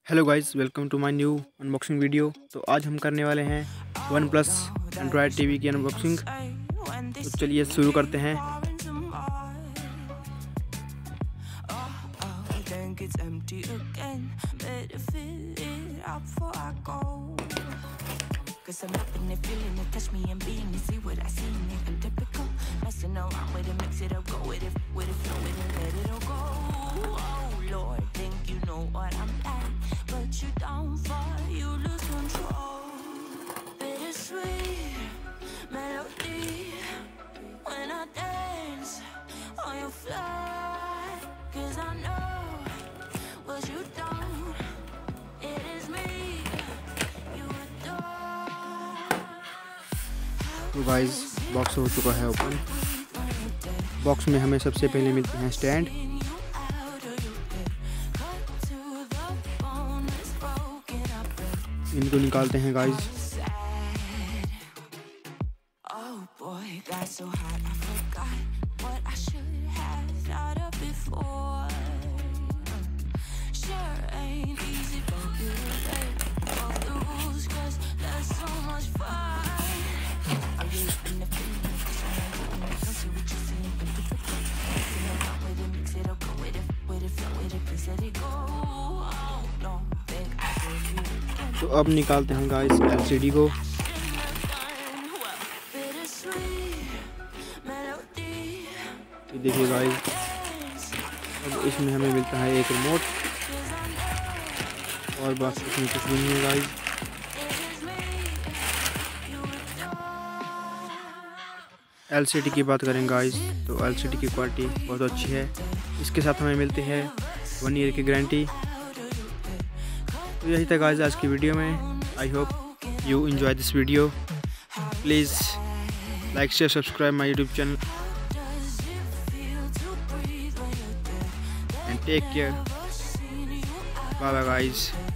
Hello guys, welcome to my new unboxing video. तो आज हम करने वाले हैं वन प्लस एंड्रॉयड टीवी की अनबॉक्सिंग। तो चलिए शुरू करते हैं। Cause I'm upping it, feeling it, touch me and being it, see what I see in it, I'm typical, messing around with it, mix it up, go with it, flow with it, let it all go. Oh Lord, think you know what I'm like, but you don't fall, you lose control. Bittersweet melody, when I dance on your fly, cause I know what you don't, it is me. तो guys, box हो चुका है open. Box में हमें सबसे पहले मिलते हैं स्टैंड। इनको निकालते हैं गाइस। तो अब निकालते हैं गाइस एलसीडी को। ये देखिए गाइस, अब इसमें हमें मिलता है एक रिमोट और बस इसमें कुछ भी नहीं है गाइस। एलसीडी की बात करें गाइस, तो एलसीडी की क्वालिटी बहुत अच्छी है। इसके साथ हमें मिलती है 1 ईयर की गारंटी। तो यही था गाइस आज की वीडियो में। I hope you enjoy this video. Please like share subscribe my YouTube channel and take care. Bye bye guys.